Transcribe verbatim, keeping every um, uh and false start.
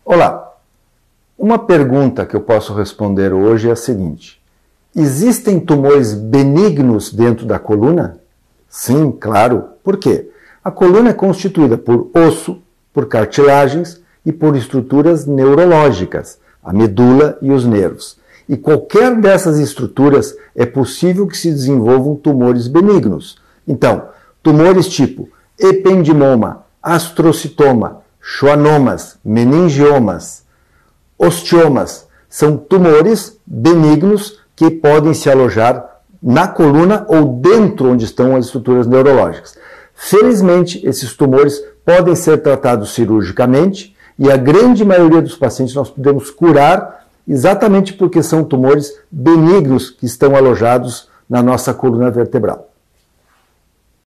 Olá, uma pergunta que eu posso responder hoje é a seguinte: existem tumores benignos dentro da coluna? Sim, claro. Por quê? A coluna é constituída por osso, por cartilagens e por estruturas neurológicas, a medula e os nervos. E qualquer dessas estruturas é possível que se desenvolvam tumores benignos. Então, tumores tipo ependimoma, astrocitoma, schwannomas, meningiomas, ostiomas, são tumores benignos que podem se alojar na coluna ou dentro onde estão as estruturas neurológicas. Felizmente, esses tumores podem ser tratados cirurgicamente e a grande maioria dos pacientes nós podemos curar exatamente porque são tumores benignos que estão alojados na nossa coluna vertebral.